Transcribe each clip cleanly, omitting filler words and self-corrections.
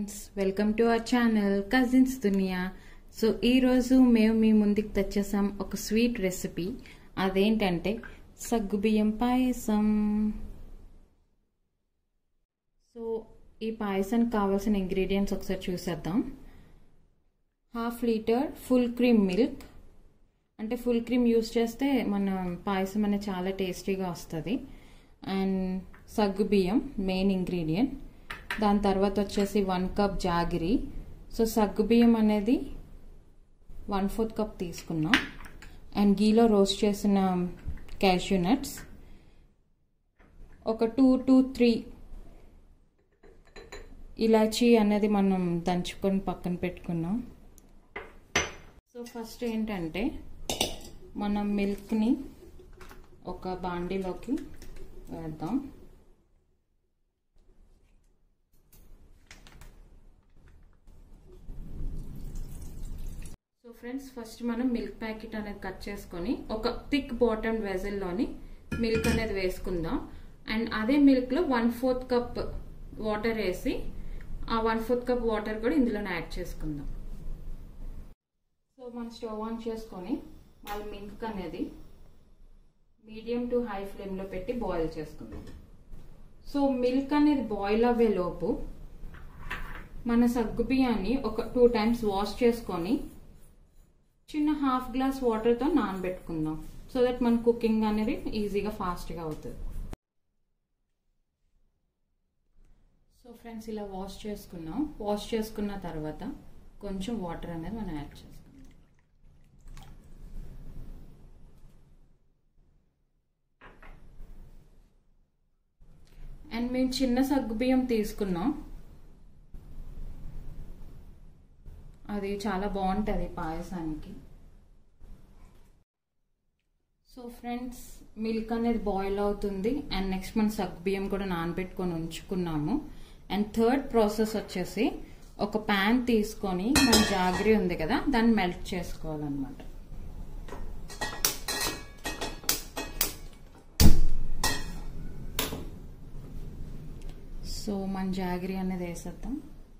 Friends, welcome to our channel cousins Duniya. So ఈరోజు మేము మీ ముందుకు తెచ్చేసాం ఒక స్వీట్ రెసిపీ. అదేంటంటే సగ్గుబియ్యం పాయసం. సో ఈ పాయసానికి కావాల్సిన ఇంగ్రీడియంట్స్ ఒకసారి చూసేద్దాం. 1/2 లీటర్ ఫుల్ క్రీమ్ మిల్క్, అంటే ఫుల్ క్రీమ్ యూస్ చేస్తే మన పాయసం అనేది చాలా టేస్టీగా వస్తుంది. అండ్ సగ్గుబియ్యం మెయిన్ ఇంగ్రీడియంట్. దాని తర్వాత వచ్చేసి 1 కప్ జాగిరి. సో సగ్గుబియ్యం అనేది 1/4 కప్ తీసుకున్నాం. అండ్ గీలో రోస్ట్ చేసిన క్యాష్యూ నట్స్ ఒక 2 to 3 ఇలాచీ అనేది మనం దంచుకొని పక్కన పెట్టుకున్నాం. సో ఫస్ట్ ఏంటంటే మనం మిల్క్ని ఒక బాండీలోకి వేద్దాం. సో ఫ్రెండ్స్, ఫస్ట్ మనం మిల్క్ ప్యాకెట్ అనేది కట్ చేసుకొని ఒక థిక్ బాటమ్ వెజల్లోని మిల్క్ అనేది వేసుకుందాం. అండ్ అదే మిల్క్లో 1/4 కప్ వాటర్ వేసి ఆ 1/4 కప్ వాటర్ కూడా ఇందులోనే యాడ్ చేసుకుందాం. సో మనం స్టవ్ ఆన్ చేసుకొని వాళ్ళ మిల్క్ అనేది మీడియం టు హై ఫ్లేమ్లో పెట్టి బాయిల్ చేసుకుందాం. సో మిల్క్ అనేది బాయిల్ అవ్వే లోపు మన సగ్గుబియ్యాన్ని ఒక 2 times వాష్ చేసుకొని చిన్న 1/2 గ్లాస్ వాటర్తో నానబెట్టుకుందాం. సో దట్ మన కుకింగ్ అనేది ఈజీగా ఫాస్ట్గా అవుతుంది. సో ఫ్రెండ్స్, ఇలా వాష్ చేసుకున్నాం. వాష్ చేసుకున్న తర్వాత కొంచెం వాటర్ అనేది మనం యాడ్ చేసుకుందాం. అండ్ మేము చిన్న సగ్గుబియ్యం తీసుకున్నాం. అది చాలా బాగుంటుంది పాయసానికి. సో ఫ్రెండ్స్, మిల్క్ అనేది బాయిల్ అవుతుంది. అండ్ నెక్స్ట్ మనం సగ్గుబియ్యం కూడా నానబెట్టుకొని ఉంచుకున్నాము. అండ్ థర్డ్ ప్రాసెస్ వచ్చేసి ఒక ప్యాన్ తీసుకొని మన జాగరి ఉంది కదా, దాన్ని మెల్ట్ చేసుకోవాలన్నమాట. సో మన జాగరి అనేది వేసేద్దాం.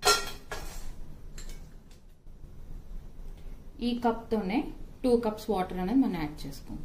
ఈ కప్తోనే 2 cups వాటర్ అనేది మనం యాడ్ చేసుకుందాం.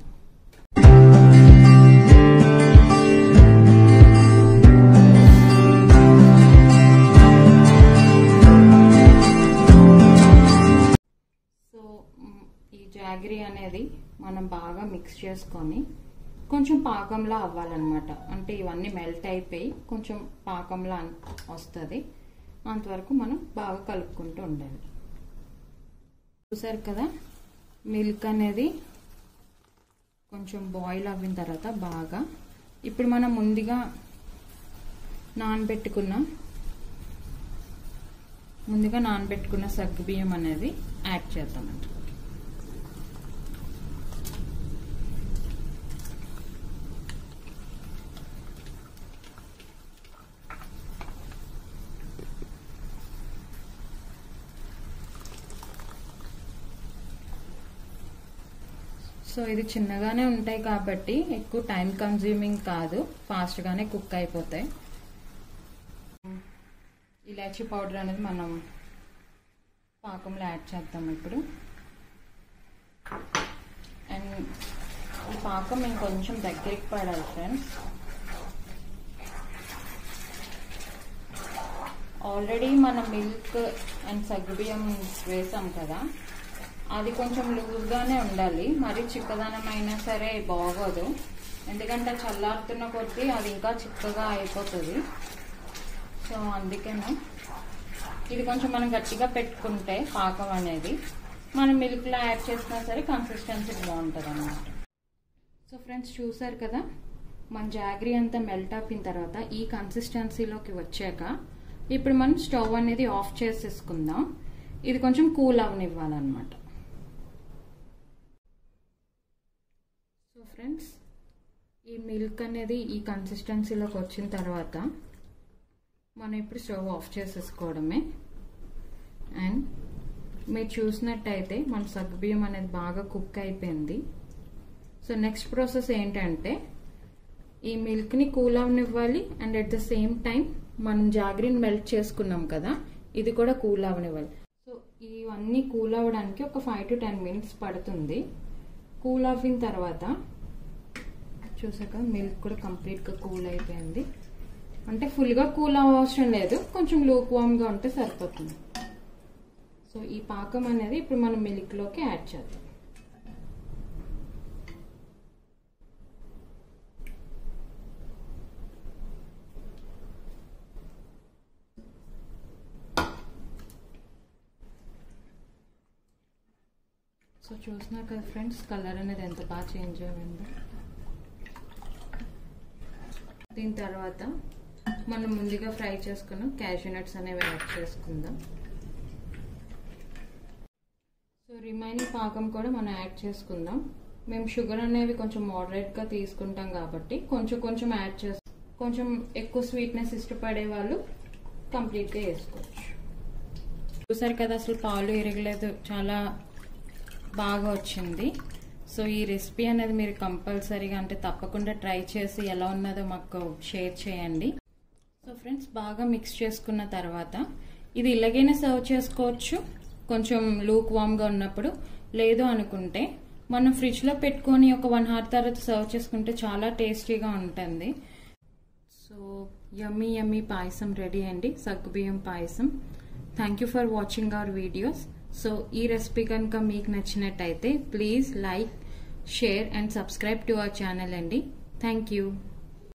సో ఈ జాగరి అనేది మనం బాగా మిక్స్ చేసుకొని కొంచెం పాకంలా అవ్వాలన్నమాట. అంటే ఇవన్నీ మెల్ట్ అయిపోయి కొంచెం పాకంలా వస్తుంది. అంతవరకు మనం బాగా కలుపుకుంటూ ఉండాలి. చూసారు కదా, మిల్క్ అనేది కొంచెం బాయిల్ అవ్విన తర్వాత బాగా ఇప్పుడు మనం ముందుగా నానబెట్టుకున్న సగ్గుబియ్యం అనేది యాడ్ చేద్దామంట. సో ఇది చిన్నగానే ఉంటాయి కాబట్టి ఎక్కువ టైం కన్జ్యూమింగ్ కాదు, ఫాస్ట్గానే కుక్ అయిపోతాయి. ఇలాచీ పౌడర్ అనేది మనం పాకంలో యాడ్ చేద్దాం ఇప్పుడు. అండ్ ఈ పాకం ఇంకొంచెం దగ్గరికి పడాలి ఫ్రెండ్స్. ఆల్రెడీ మన మిల్క్ అండ్ సగ్గుబియ్యం వేసాం కదా, అది కొంచెం లూజ్గానే ఉండాలి. మరి చిక్కదనం అయినా సరే బాగోదు, ఎందుకంటే చల్లారుతున్న కొద్దీ అది ఇంకా చిక్కగా అయిపోతుంది. సో అందుకేనే ఇది కొంచెం మనం గట్టిగా పెట్టుకుంటే పాకం అనేది మనం మిల్క్లో యాడ్ చేసినా సరే కన్సిస్టెన్సీ బాగుంటుంది అన్నమాట. సో ఫ్రెండ్స్, చూసారు కదా, మన జాగరి అంతా మెల్ట్ అయిన తర్వాత ఈ కన్సిస్టెన్సీలోకి వచ్చాక ఇప్పుడు మనం స్టవ్ అనేది ఆఫ్ చేసేసుకుందాం. ఇది కొంచెం కూల్ అవనివ్వాలన్నమాట. సో ఫ్రెండ్స్, ఈ మిల్క్ అనేది ఈ కన్సిస్టెన్సీలోకి వచ్చిన తర్వాత మనం ఇప్పుడు స్టవ్ ఆఫ్ చేసేసుకోవడమే. అండ్ మీరు చూసినట్టయితే మన సగ్గుబియ్యం అనేది బాగా కుక్ అయిపోయింది. సో నెక్స్ట్ ప్రాసెస్ ఏంటంటే ఈ మిల్క్ని కూల్ అవనివ్వాలి. And at the same time మనం జాగరిని మెల్ట్ చేసుకున్నాం కదా, ఇది కూడా కూల్ అవనివ్వాలి. సో ఇవన్నీ కూల్ అవ్వడానికి ఒక 5 to 10 minutes పడుతుంది. కూల్ అయిన తర్వాత చూసాక మిల్క్ కూడా కంప్లీట్గా కూల్ అయిపోయింది. అంటే ఫుల్గా కూల్ అవసరం లేదు, కొంచెం లూక్ వామ్గా ఉంటే సరిపోతుంది. సో ఈ పాకం అనేది ఇప్పుడు మనం మిల్క్లోకి యాడ్ చేద్దాం. సో చూస్తున్నారు కదా ఫ్రెండ్స్, కలర్ అనేది ఎంత బాగా చేంజ్ అయిందో. దీని తర్వాత మనం ముందుగా ఫ్రై చేసుకున్న క్యాష్యూ నట్స్ అనేవి యాడ్ చేసుకుందాం. సో రిమైనింగ్ పాకం కూడా మనం యాడ్ చేసుకుందాం. మేము షుగర్ అనేవి కొంచెం మోడరేట్గా తీసుకుంటాం కాబట్టి కొంచెం యాడ్ చేస్తాం. కొంచెం ఎక్కువ స్వీట్నెస్ ఇష్టపడే వాళ్ళు కంప్లీట్గా వేసుకోవచ్చు. చూసారు కదా, అసలు పాలు ఇరగలేదు, చాలా బాగా వచ్చింది. సో ఈ రెసిపీ అనేది మీరు కంపల్సరీగా అంటే తప్పకుండా ట్రై చేసి ఎలా ఉన్నదో మాకు షేర్ చేయండి. సో ఫ్రెండ్స్, బాగా మిక్స్ చేసుకున్న తర్వాత ఇది ఇలాగైనా సర్వ్ చేసుకోవచ్చు కొంచెం లూక్ వామ్గా ఉన్నప్పుడు. లేదు అనుకుంటే మనం ఫ్రిడ్జ్లో పెట్టుకొని ఒక 1 hour తర్వాత సర్వ్ చేసుకుంటే చాలా టేస్టీగా ఉంటుంది. సో యమ్మీ యమ్మీ పాయసం రెడీ అండి, సగ్గుబియ్యం పాయసం. Thank you for watching our videos. So ఈ రెసిపీ కనుక మీకు నచ్చినట్టయితే please like, share and subscribe to our channel అండి. Thank you.